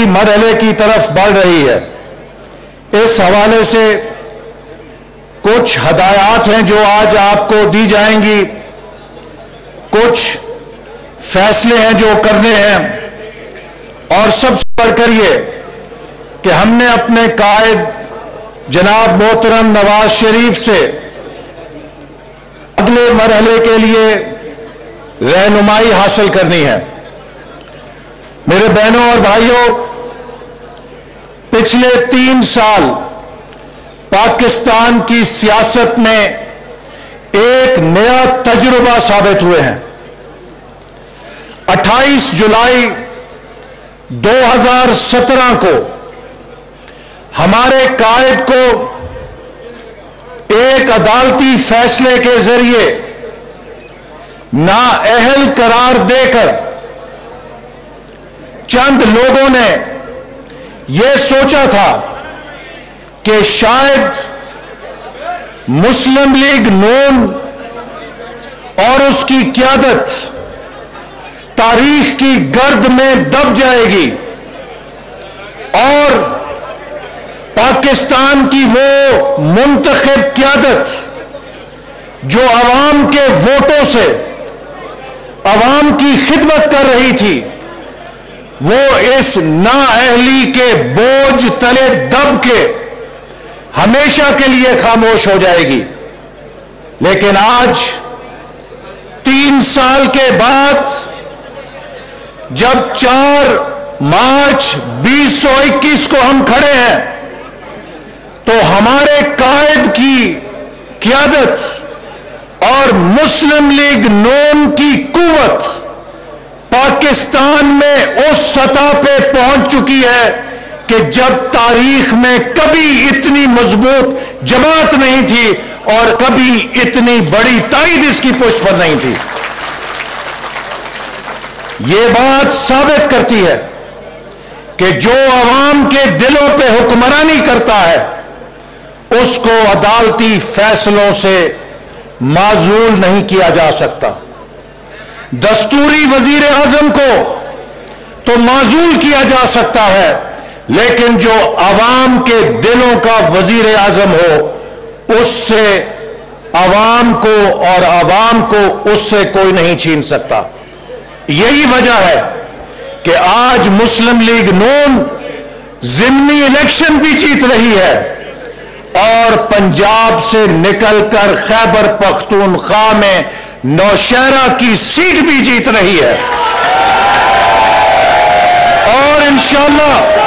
مرحلے کی طرف بڑھ رہی ہے۔ اس حوالے سے کچھ ہدایات ہیں جو آج آپ کو دی جائیں گی، کچھ فیصلے ہیں جو کرنے ہیں، اور سب سے بڑھ کر یہ کہ ہم نے اپنے قائد جناب محترم نواز شریف سے اگلے مرحلے کے لیے رہنمائی حاصل کرنی ہے۔ میرے بہنوں اور بھائیوں، پچھلے 3 سال پاکستان کی سیاست میں ایک نیا تجربہ ثابت ہوئے ہیں۔ 28 جولائی 2017 کو ہمارے قائد کو ایک عدالتی فیصلے کے ذریعے نااہل قرار دے کر چند لوگوں نے یہ سوچا تھا کہ شاید مسلم لیگ نون اور اس کی قیادت تاریخ کی گرد میں دب جائے گی اور پاکستان کی وہ منتخب قیادت جو عوام کے ووٹوں سے عوام کی خدمت کر رہی تھی، وہ اس نااہلی کے بوجھ تلے دب کے ہمیشہ کے لیے خاموش ہو جائے گی۔ لیکن آج 3 سال کے بعد جب 4 مارچ 2021 کو ہم کھڑے ہیں تو ہمارے قائد کی قیادت اور مسلم لیگ نون کی قوت پاکستان میں اس سطح پہ پہنچ چکی ہے کہ جب تاریخ میں کبھی اتنی مضبوط جماعت نہیں تھی اور کبھی اتنی بڑی تائید اس کی پشت پر نہیں تھی۔ یہ بات ثابت کرتی ہے کہ جو عوام کے دلوں پہ حکمرانی کرتا ہے اس کو عدالتی فیصلوں سے معزول نہیں کیا جا سکتا۔ دستوری وزیر اعظم کو تو معزول کیا جا سکتا ہے، لیکن جو عوام کے دلوں کا وزیر اعظم ہو اس سے عوام کو اور عوام کو اس سے کوئی نہیں چھین سکتا۔ یہی وجہ ہے کہ آج مسلم لیگ نون ضمنی الیکشن بھی جیت رہی ہے اور پنجاب سے نکل کر خیبر پختونخوا میں نوشہرہ کی سیٹ بھی جیت رہی ہے، اور انشاءاللہ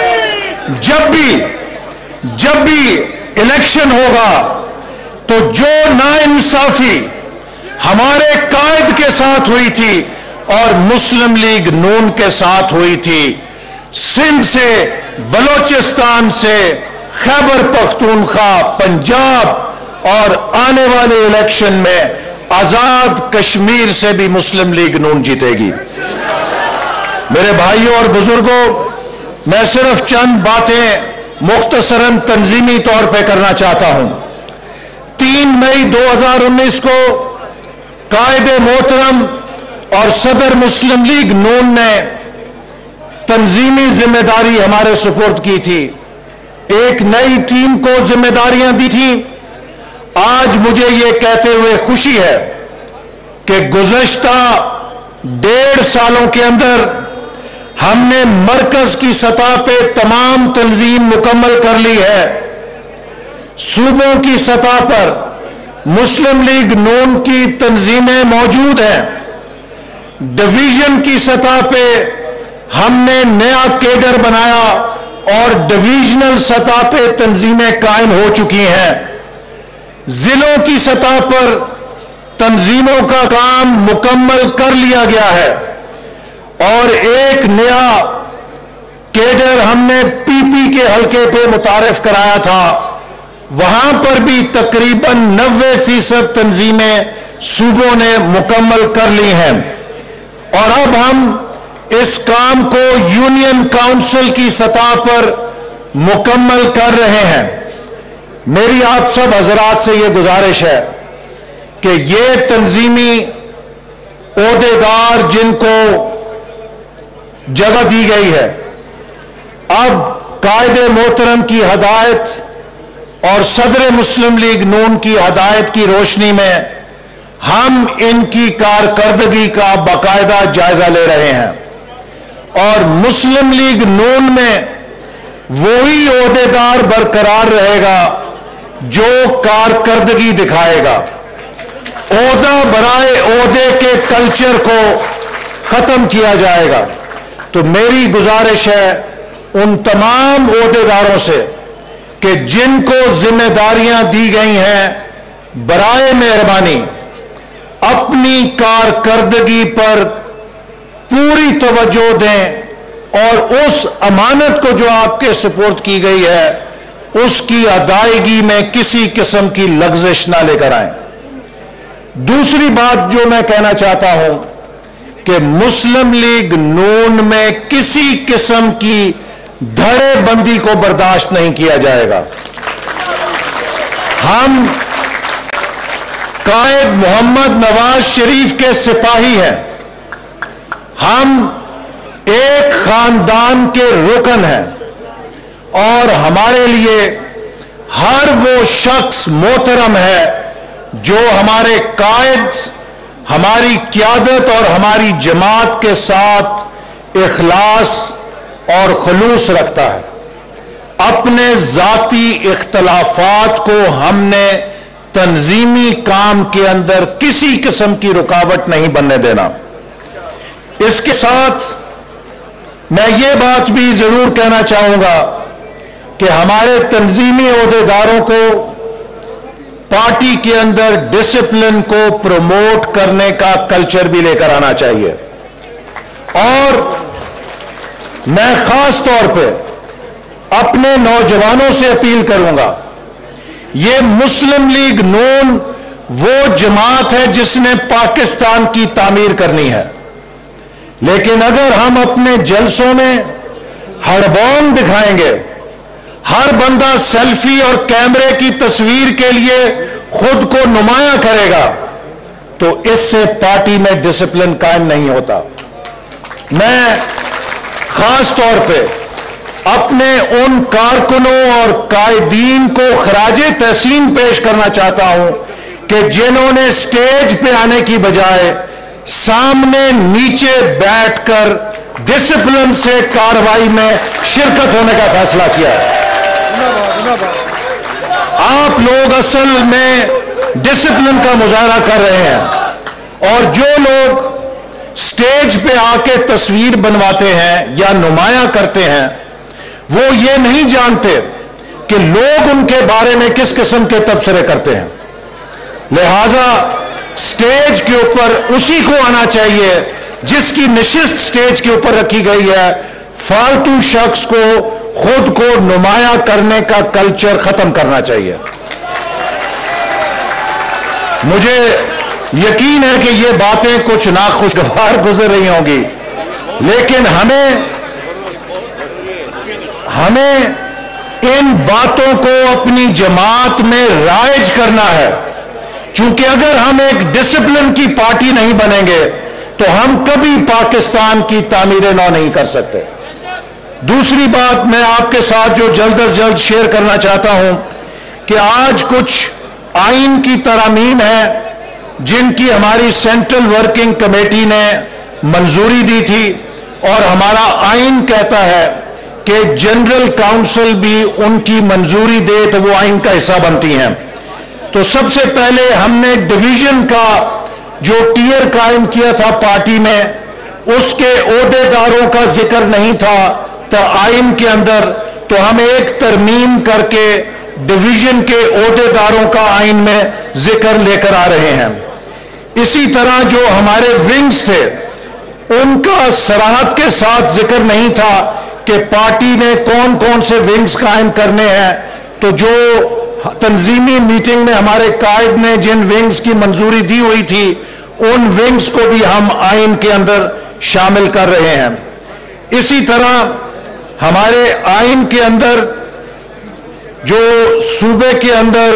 جب بھی الیکشن ہوگا تو جو ناانصافی ہمارے قائد کے ساتھ ہوئی تھی اور مسلم لیگ نون کے ساتھ ہوئی تھی، سندھ سے، بلوچستان سے، خیبر پختونخوا، پنجاب اور آنے والے الیکشن میں آزاد کشمیر سے بھی مسلم لیگ نون جیتے گی۔ میرے بھائیوں اور بزرگوں، میں صرف چند باتیں مختصراً تنظیمی طور پہ کرنا چاہتا ہوں۔ 3 مئی 2019 کو قائد محترم اور صدر مسلم لیگ نون نے تنظیمی ذمہ داری ہمارے سپرد کی تھی، ایک نئی ٹیم کو ذمہ داریاں دی تھیں۔ آج مجھے یہ کہتے ہوئے خوشی ہے کہ گزشتہ 1.5 سالوں کے اندر ہم نے مرکز کی سطح پہ تمام تنظیم مکمل کر لی ہے۔ صوبوں کی سطح پر مسلم لیگ نون کی تنظیمیں موجود ہیں، ڈویژن کی سطح پہ ہم نے نیا کیڈر بنایا اور ڈویژنل سطح پہ تنظیمیں قائم ہو چکی ہیں۔ ضلعوں کی سطح پر تنظیموں کا کام مکمل کر لیا گیا ہے اور ایک نیا کیڈر ہم نے پی پی کے حلقے پہ متعارف کرایا تھا، وہاں پر بھی تقریباً 90% تنظیمیں صوبوں نے مکمل کر لی ہیں، اور اب ہم اس کام کو یونین کاؤنسل کی سطح پر مکمل کر رہے ہیں۔ میری آپ سب حضرات سے یہ گزارش ہے کہ یہ تنظیمی عہدیدار جن کو جگہ دی گئی ہے اب قائد محترم کی ہدایت اور صدر مسلم لیگ نون کی ہدایت کی روشنی میں ہم ان کی کارکردگی کا باقاعدہ جائزہ لے رہے ہیں اور مسلم لیگ نون میں وہی عہدیدار برقرار رہے گا جو کارکردگی دکھائے گا. عہدہ برائے عہدے کے کلچر کو ختم کیا جائے گا. تو میری گزارش ہے ان تمام عہدیداروں سے کہ جن کو ذمہ داریاں دی گئی ہیں برائے مہربانی اپنی کارکردگی پر پوری توجہ دیں اور اس امانت کو جو آپ کے سپورٹ کی گئی ہے اس کی ادائیگی میں کسی قسم کی لغزش نہ لے کر آئیں. دوسری بات جو میں کہنا چاہتا ہوں کہ مسلم لیگ نون میں کسی قسم کی دھڑے بندی کو برداشت نہیں کیا جائے گا. ہم قائد محمد نواز شریف کے سپاہی ہیں. ہم ایک خاندان کے رکن ہیں اور ہمارے لیے ہر وہ شخص محترم ہے جو ہمارے قائد، ہماری قیادت اور ہماری جماعت کے ساتھ اخلاص اور خلوص رکھتا ہے. اپنے ذاتی اختلافات کو ہم نے تنظیمی کام کے اندر کسی قسم کی رکاوٹ نہیں بننے دینا. اس کے ساتھ میں یہ بات بھی ضرور کہنا چاہوں گا کہ ہمارے تنظیمی عہدیداروں کو پارٹی کے اندر ڈسپلن کو پروموٹ کرنے کا کلچر بھی لے کر آنا چاہیے. اور میں خاص طور پہ اپنے نوجوانوں سے اپیل کروں گا، یہ مسلم لیگ نون وہ جماعت ہے جس نے پاکستان کی تعمیر کرنی ہے، لیکن اگر ہم اپنے جلسوں میں ہڑبونگ دکھائیں گے، ہر بندہ سیلفی اور کیمرے کی تصویر کے لیے خود کو نمایاں کرے گا تو اس سے پارٹی میں ڈسپلن قائم نہیں ہوتا. میں خاص طور پہ اپنے ان کارکنوں اور قائدین کو خراج تحسین پیش کرنا چاہتا ہوں کہ جنہوں نے سٹیج پہ آنے کی بجائے سامنے نیچے بیٹھ کر ڈسپلن سے کارروائی میں شرکت ہونے کا فیصلہ کیا ہے. آپ لوگ اصل میں ڈسپلن کا مظاہرہ کر رہے ہیں اور جو لوگ سٹیج پہ آ کے تصویر بنواتے ہیں یا نمایاں کرتے ہیں وہ یہ نہیں جانتے کہ لوگ ان کے بارے میں کس قسم کے تبصرے کرتے ہیں. لہذا سٹیج کے اوپر اسی کو آنا چاہیے جس کی نشست سٹیج کے اوپر رکھی گئی ہے. فالتو شخص کو خود کو نمایاں کرنے کا کلچر ختم کرنا چاہیے. مجھے یقین ہے کہ یہ باتیں کچھ ناخوشگوار گزر رہی ہوں گی، لیکن ہمیں ان باتوں کو اپنی جماعت میں رائج کرنا ہے، چونکہ اگر ہم ایک ڈسپلن کی پارٹی نہیں بنیں گے تو ہم کبھی پاکستان کی تعمیر نو نہیں کر سکتے. دوسری بات میں آپ کے ساتھ جو جلد از جلد شیئر کرنا چاہتا ہوں کہ آج کچھ آئین کی ترامیم ہیں جن کی ہماری سینٹرل ورکنگ کمیٹی نے منظوری دی تھی اور ہمارا آئین کہتا ہے کہ جنرل کاؤنسل بھی ان کی منظوری دے تو وہ آئین کا حصہ بنتی ہیں. تو سب سے پہلے ہم نے ڈویژن کا جو ٹیئر قائم کیا تھا پارٹی میں اس کے عہدیداروں کا ذکر نہیں تھا تو آئین کے اندر، تو ہم ایک ترمیم کر کے ڈویژن کے عہدیداروں کا آئین میں ذکر لے کر آ رہے ہیں. اسی طرح جو ہمارے ونگز تھے ان کا صراحت کے ساتھ ذکر نہیں تھا کہ پارٹی نے کون کون سے ونگز قائم کرنے ہیں. تو جو تنظیمی میٹنگ میں ہمارے قائد نے جن ونگز کی منظوری دی ہوئی تھی ان ونگز کو بھی ہم آئین کے اندر شامل کر رہے ہیں. اسی طرح ہمارے آئین کے اندر جو صوبے کے اندر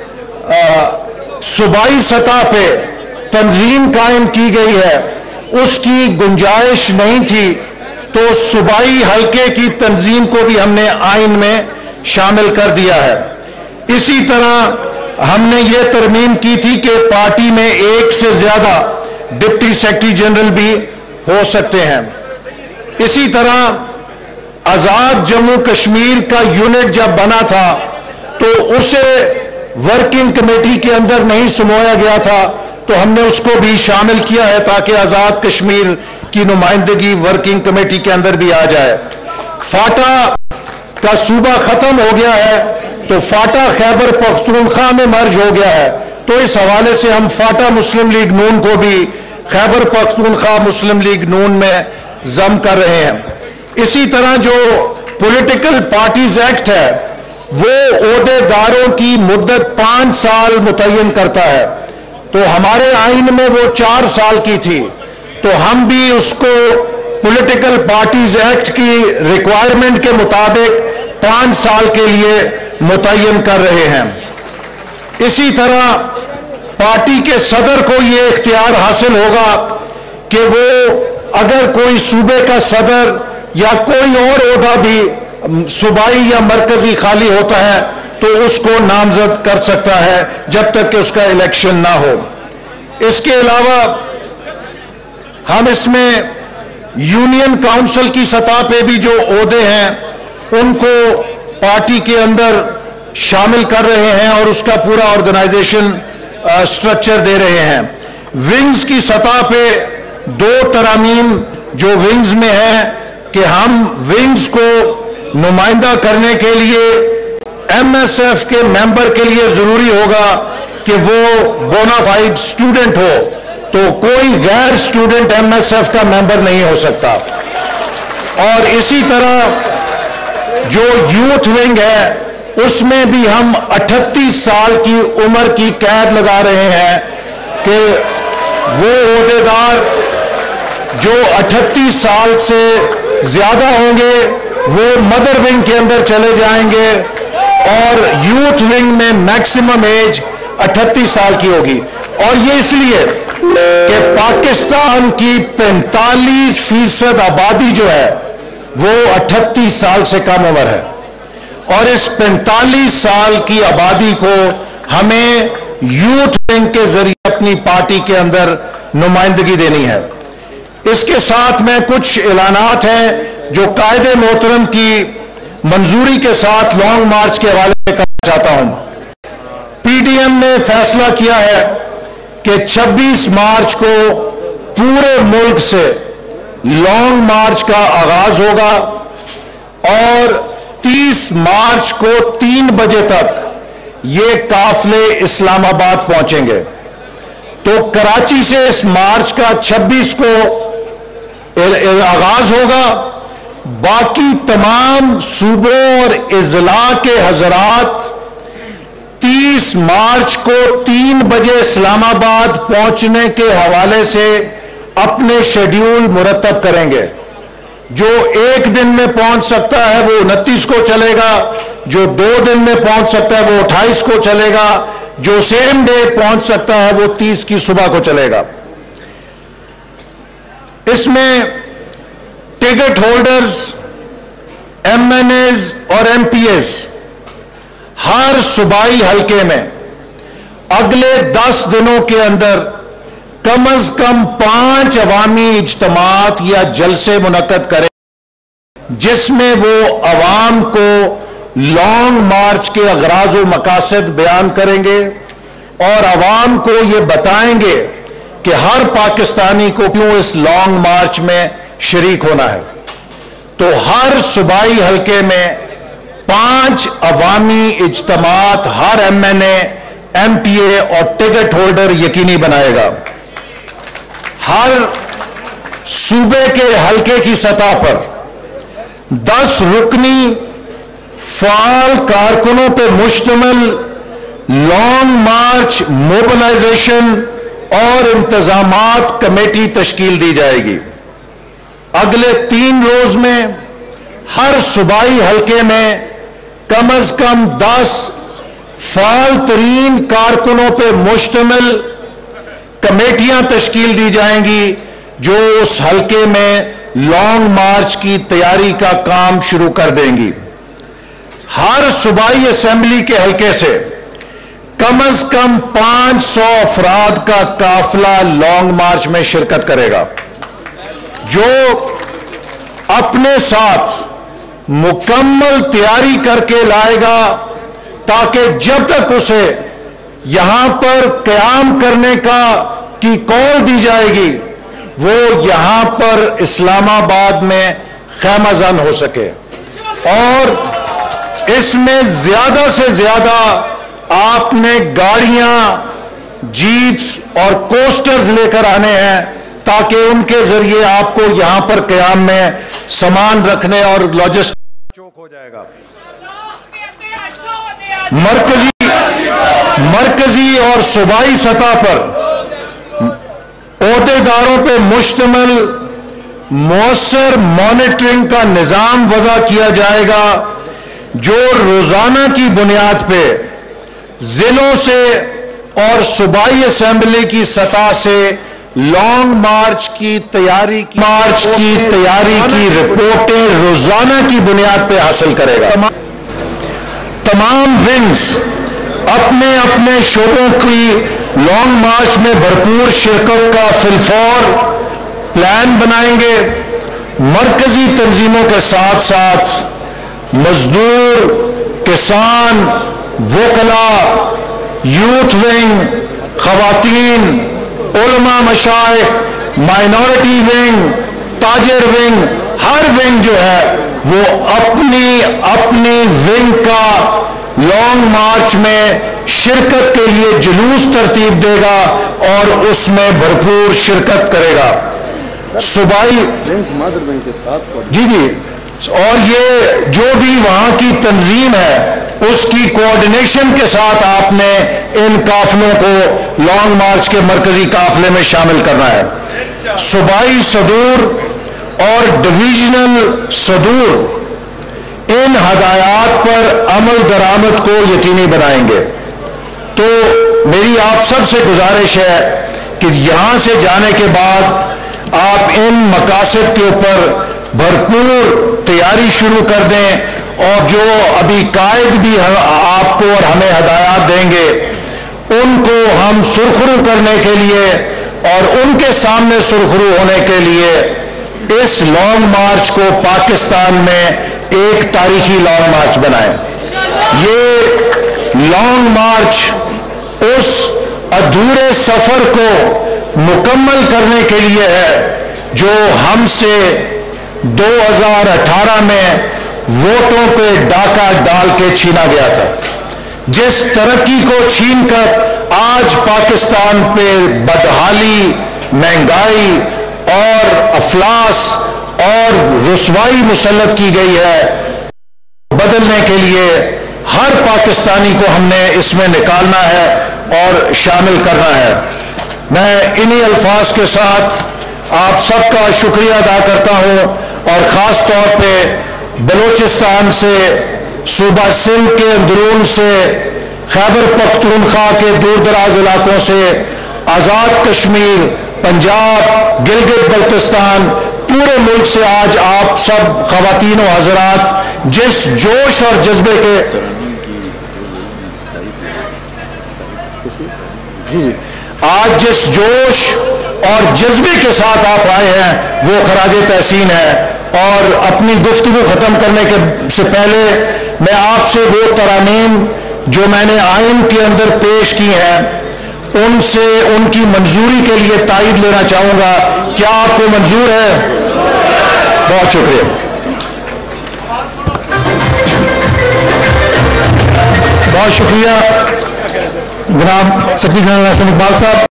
صوبائی سطح پہ تنظیم قائم کی گئی ہے اس کی گنجائش نہیں تھی تو صوبائی حلقے کی تنظیم کو بھی ہم نے آئین میں شامل کر دیا ہے۔ اسی طرح ہم نے یہ ترمیم کی تھی کہ پارٹی میں ایک سے زیادہ ڈپٹی سیکرٹری جنرل بھی ہو سکتے ہیں۔ اسی طرح آزاد جموں کشمیر کا یونٹ جب بنا تھا تو اسے ورکنگ کمیٹی کے اندر نہیں سمویا گیا تھا، تو ہم نے اس کو بھی شامل کیا ہے تاکہ آزاد کشمیر کی نمائندگی ورکنگ کمیٹی کے اندر بھی آ جائے۔ فاٹا کا صوبہ ختم ہو گیا ہے تو فاٹا خیبر پختونخوا میں مرج ہو گیا ہے، تو اس حوالے سے ہم فاٹا مسلم لیگ نون کو بھی خیبر پختونخوا مسلم لیگ نون میں ضم کر رہے ہیں۔ اسی طرح جو پولیٹیکل پارٹیز ایکٹ ہے وہ عہدے داروں کی مدت 5 سال متعین کرتا ہے، تو ہمارے آئین میں وہ 4 سال کی تھی، تو ہم بھی اس کو پولیٹیکل پارٹیز ایکٹ کی ریکوائرمنٹ کے مطابق 5 سال کے لیے متعین کر رہے ہیں۔ اسی طرح پارٹی کے صدر کو یہ اختیار حاصل ہوگا کہ وہ اگر کوئی صوبے کا صدر یا کوئی اور عہدہ بھی صوبائی یا مرکزی خالی ہوتا ہے تو اس کو نامزد کر سکتا ہے جب تک کہ اس کا الیکشن نہ ہو۔ اس کے علاوہ ہم اس میں یونین کاؤنسل کی سطح پہ بھی جو عہدے ہیں ان کو پارٹی کے اندر شامل کر رہے ہیں اور اس کا پورا آرگنائزیشن سٹرکچر دے رہے ہیں۔ ونگز کی سطح پہ 2 ترامیم جو ونگز میں ہے کہ ہم ونگز کو نمائندہ کرنے کے لیے ایم ایس ایف کے ممبر کے لیے ضروری ہوگا کہ وہ بونافائیڈ سٹوڈنٹ ہو، تو کوئی غیر سٹوڈنٹ ایم ایس ایف کا ممبر نہیں ہو سکتا۔ اور اسی طرح جو یوتھ ونگ ہے اس میں بھی ہم 38 سال کی عمر کی قید لگا رہے ہیں کہ وہ عہدیدار جو 38 سال سے زیادہ ہوں گے وہ مدر ونگ کے اندر چلے جائیں گے، اور یوتھ ونگ میں میکسیمم ایج 38 سال کی ہوگی۔ اور یہ اس لیے کہ پاکستان کی 45% آبادی جو ہے وہ 38 سال سے کم عمر ہے، اور اس 45 سال کی آبادی کو ہمیں یوتھ ونگ کے ذریعے اپنی پارٹی کے اندر نمائندگی دینی ہے۔ اس کے ساتھ میں کچھ اعلانات ہیں جو قائد محترم کی منظوری کے ساتھ لانگ مارچ کے حوالے سے کرنا چاہتا ہوں۔ پی ڈی ایم نے فیصلہ کیا ہے کہ 26 مارچ کو پورے ملک سے لانگ مارچ کا آغاز ہوگا اور 30 مارچ کو 3 بجے تک یہ قافلے اسلام آباد پہنچیں گے۔ تو کراچی سے اس مارچ کا 26 کو آغاز ہوگا، باقی تمام صوبوں اور اضلاع کے حضرات 30 مارچ کو 3 بجے اسلام آباد پہنچنے کے حوالے سے اپنے شیڈیول مرتب کریں گے۔ جو 1 دن میں پہنچ سکتا ہے وہ 29 کو چلے گا، جو 2 دن میں پہنچ سکتا ہے وہ 28 کو چلے گا، جو سیم ڈے پہنچ سکتا ہے وہ 30 کی صبح کو چلے گا۔ اس میں ticket holders, M N As اور ایم پی ایز ہر صوبائی حلقے میں اگلے 10 دنوں کے اندر کم از کم 5 عوامی اجتماعات یا جلسے منعقد کریں جس میں وہ عوام کو لانگ مارچ کے اغراض و مقاصد بیان کریں گے اور عوام کو یہ بتائیں گے کہ ہر پاکستانی کو کیوں اس لانگ مارچ میں شریک ہونا ہے۔ تو ہر صوبائی حلقے میں 5 عوامی اجتماعات ہر M N A, M P A اور ٹکٹ ہولڈر یقینی بنائے گا۔ ہر صوبے کے حلقے کی سطح پر 10 رکنی فعال کارکنوں پہ مشتمل لانگ مارچ موبلائزیشن اور انتظامات کمیٹی تشکیل دی جائے گی۔ اگلے 3 روز میں ہر صوبائی حلقے میں کم از کم 10 فعال ترین کارکنوں پہ مشتمل کمیٹیاں تشکیل دی جائیں گی جو اس حلقے میں لانگ مارچ کی تیاری کا کام شروع کر دیں گی۔ ہر صوبائی اسمبلی کے حلقے سے کم از کم 500 افراد کا قافلہ لانگ مارچ میں شرکت کرے گا، جو اپنے ساتھ مکمل تیاری کر کے لائے گا تاکہ جب تک اسے یہاں پر قیام کرنے کی کال دی جائے گی وہ یہاں پر اسلام آباد میں خیمہ زن ہو سکے، اور اس میں زیادہ سے زیادہ آپ نے گاڑیاں، جیپس اور کوسٹرز لے کر آنے ہیں تاکہ ان کے ذریعے آپ کو یہاں پر قیام میں سامان رکھنے اور لاجسٹک چوک ہو جائے گا۔ مرکزی اور صوبائی سطح پر عہدیداروں پہ مشتمل مؤثر مانیٹرنگ کا نظام وضع کیا جائے گا، جو روزانہ کی بنیاد پہ ضلعوں سے اور صوبائی اسمبلی کی سطح سے لانگ مارچ کی تیاری کی رپورٹیں روزانہ کی بنیاد پہ حاصل کرے گا۔ تمام ونگز اپنے اپنے شعبوں کی لانگ مارچ میں بھرپور شرکت کا فی الفور پلان بنائیں گے۔ مرکزی تنظیموں کے ساتھ ساتھ مزدور، کسان، وکلاء، یوتھ ونگ، خواتین، علماء مشائخ، مائنورٹی ونگ، تاجر ونگ، ہر ونگ جو ہے وہ اپنی ونگ کا لانگ مارچ میں شرکت کے لیے جلوس ترتیب دے گا اور اس میں بھرپور شرکت کرے گا۔ صوبائی اور یہ جو بھی وہاں کی تنظیم ہے اس کی کوارڈینیشن کے ساتھ آپ نے ان قافلوں کو لانگ مارچ کے مرکزی قافلے میں شامل کرنا ہے۔ صوبائی صدور اور ڈویژنل صدور ان ہدایات پر عمل درآمد کو یقینی بنائیں گے۔ تو میری آپ سب سے گزارش ہے کہ یہاں سے جانے کے بعد آپ ان مقاصد کے اوپر بھرپور تیاری شروع کر دیں، اور جو ابھی قائد بھی آپ کو اور ہمیں ہدایات دیں گے ان کو ہم سرخرو کرنے کے لیے اور ان کے سامنے سرخرو ہونے کے لیے اس لانگ مارچ کو پاکستان میں ایک تاریخی لانگ مارچ بنائیں۔ یہ لانگ مارچ اس ادھورے سفر کو مکمل کرنے کے لیے ہے جو ہم سے 2018 میں ووٹوں پہ ڈاکہ ڈال کے چھینا گیا تھا۔ جس ترقی کو چھین کر آج پاکستان پہ بدحالی، مہنگائی اور افلاس اور رسوائی مسلط کی گئی ہے، بدلنے کے لیے ہر پاکستانی کو ہم نے اس میں نکالنا ہے اور شامل کرنا ہے۔ میں انہی الفاظ کے ساتھ آپ سب کا شکریہ ادا کرتا ہوں، اور خاص طور پہ بلوچستان سے، صوبہ سندھ کے اندرون سے، خیبر پختونخوا کے دور دراز علاقوں سے، آزاد کشمیر، پنجاب، گلگت بلتستان، پورے ملک سے آج آپ سب خواتین و حضرات جس جوش اور جذبے کے آج جس جوش اور جذبے کے ساتھ آپ آئے ہیں وہ خراج تحسین ہے۔ اور اپنی گفتگو ختم کرنے سے پہلے میں آپ سے وہ ترانیم جو میں نے آئین کے اندر پیش کی ہیں ان سے ان کی منظوری کے لیے تائید لینا چاہوں گا۔ کیا آپ کو منظور ہے؟ بہت شکریہ۔ بہت شکریہ جناب سیکرٹری جنرل احسن اقبال صاحب۔